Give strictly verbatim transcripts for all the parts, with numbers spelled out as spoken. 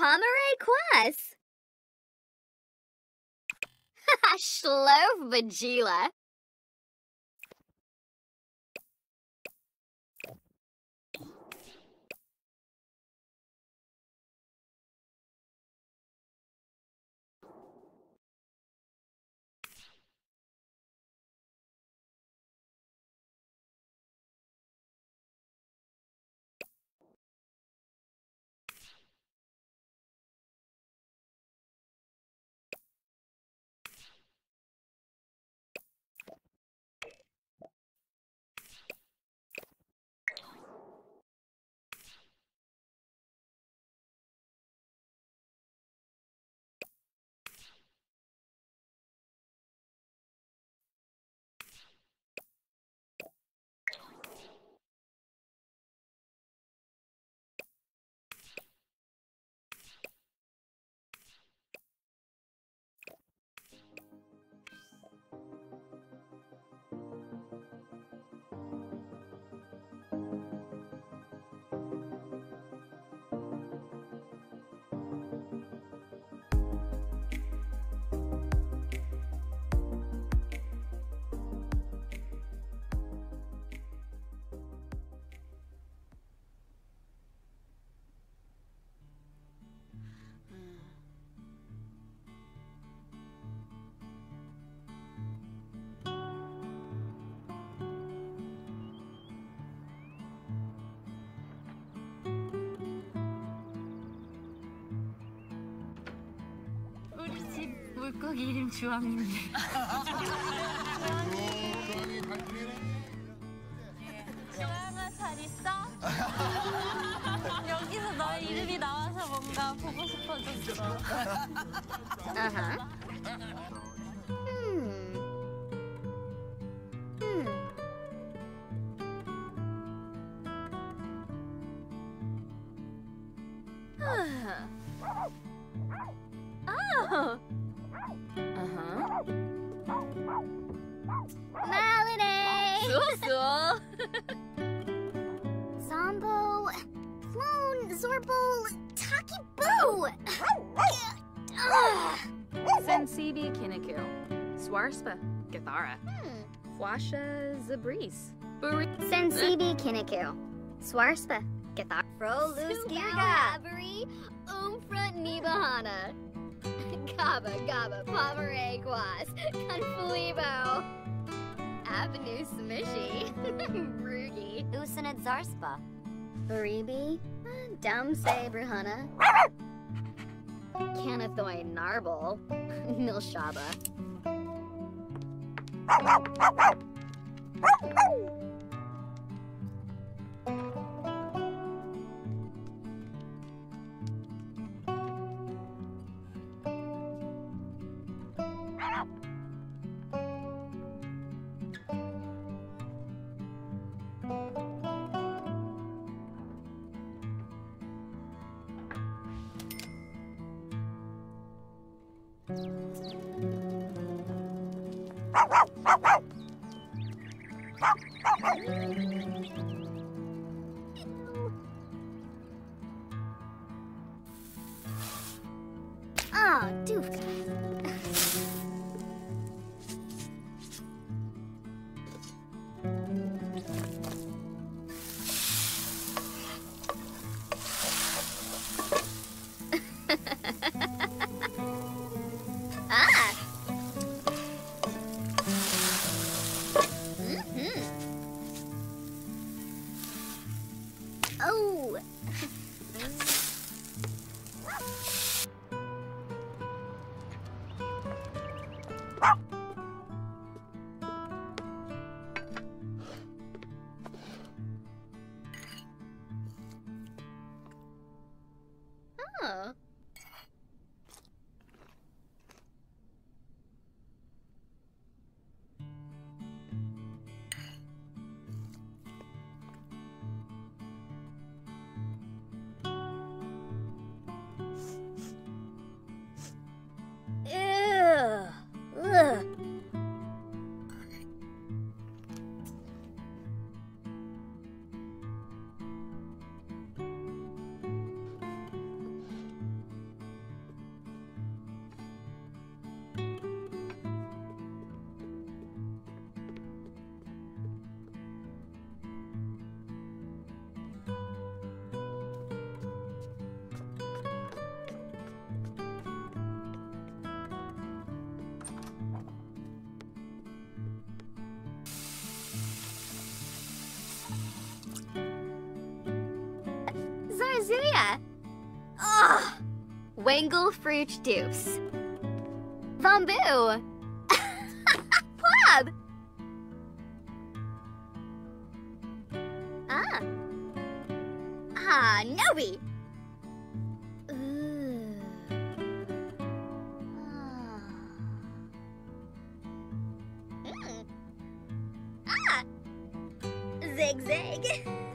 Pomeray Quas. Shlof Vagila. 우리 집 물고기 이름 주황인데. 주황아 잘 있어? 여기서 너의 이름이 나와서 뭔가 보고 싶어졌어. Uh-huh. Hmm. Hmm. Oh. Uh-huh. Melody! 좋았어. Zombo, Clone, Zorbo, Taki Boo! Sensibi Kiniku. Swarspa Gathara. Hmm. Fwasha Zabris. Sensibi Kiniku. Swarspa, Gathar. Frolus Girga. Avery, Umfra Nibahana. Gaba Gaba Pomeray Quas. Confuibo. Avenue Smishy. Rugi. Usanad Zarspa. Baribi. Dumse Bruhana. Canathoy Narble. Milshaba. Oh, doofka. Ah! Mm-hmm. Oh! Kazuya. Ugh. Wangle Fruit Dupes. Vambu. Plub. Ah. Ah, Nobi. Ooh. Ah. Mm. Ah. Zig zag.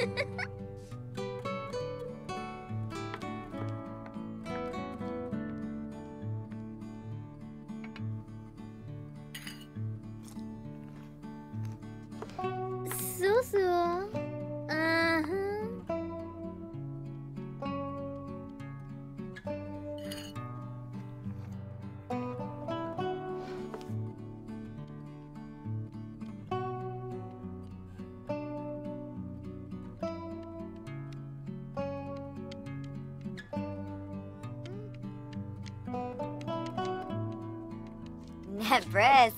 Susu. Uh-huh. Nebris.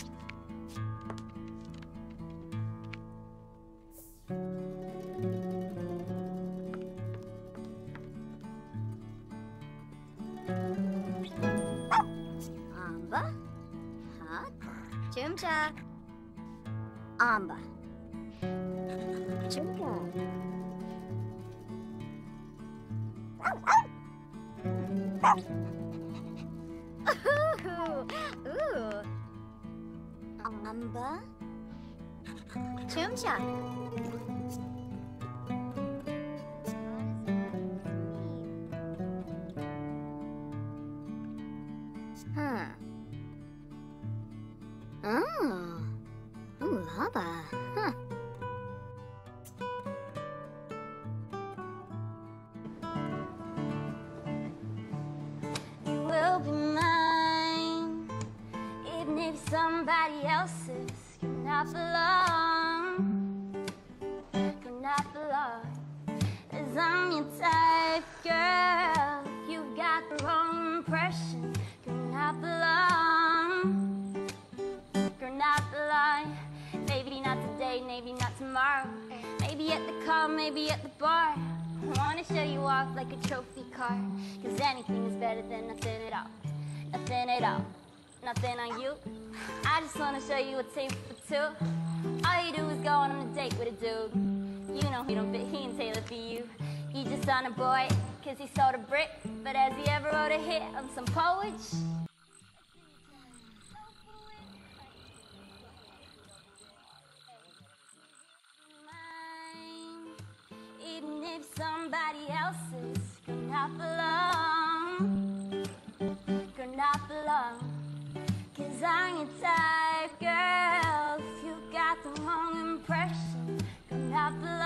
Amba. Huh? Chumcha. Amba. Chumcha. Ooh. Ooh. Amba. Chumcha. Huh. Oh. Ooh, Lava. Huh. You will be mine, even if somebody else's. You're not belong, you're not belong. 'Cause I'm your type, girl. You've got the wrong impression. You're not belong, you're not belong. Maybe not today, maybe not tomorrow. Maybe at the car, maybe at the bar. I wanna show you off like a trophy car. 'Cause anything is better than nothing at all. Nothing at all, nothing on you. I just wanna show you a tape for two. All you do is go on a date with a dude. You know he don't fit, he ain't tailored for you. You just on a boy, 'cause he sold a brick. But has he ever wrote a hit on some poets? Even if somebody else's, you're not belong, you're not belong. 'Cause I'm your type, girl. If you got the wrong impression, you're not belong.